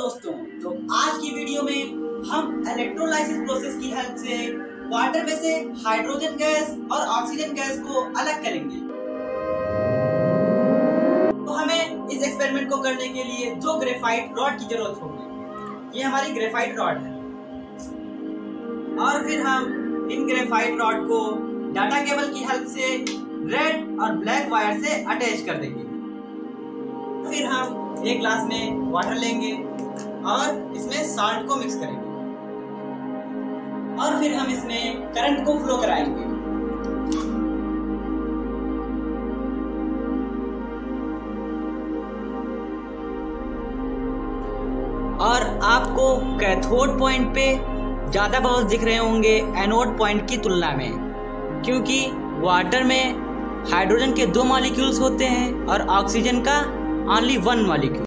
दोस्तों, तो आज की वीडियो में हम इलेक्ट्रोलाइसिस प्रोसेस की हेल्प से वाटर में से हाइड्रोजन गैस और ऑक्सीजन गैस को अलग करेंगे। तो हमें इस एक्सपेरिमेंट को करने के लिए दो ग्रेफाइट रॉड की जरूरत होगी। ये हमारी ग्रेफाइट रॉड है और फिर हम इन ग्रेफाइट रॉड को डाटा केबल की हेल्प से रेड और ब्लैक वायर से अटैच कर देंगे। फिर हम एक ग्लास में वाटर लेंगे और इसमें साल्ट को मिक्स करेंगे और फिर हम इसमें करंट को फ्लो कराएंगे। और आपको कैथोड पॉइंट पे ज्यादा बबल्स दिख रहे होंगे एनोड पॉइंट की तुलना में, क्योंकि वाटर में हाइड्रोजन के 2 मॉलिक्यूल्स होते हैं और ऑक्सीजन का ओनली 1 मॉलिक्यूल।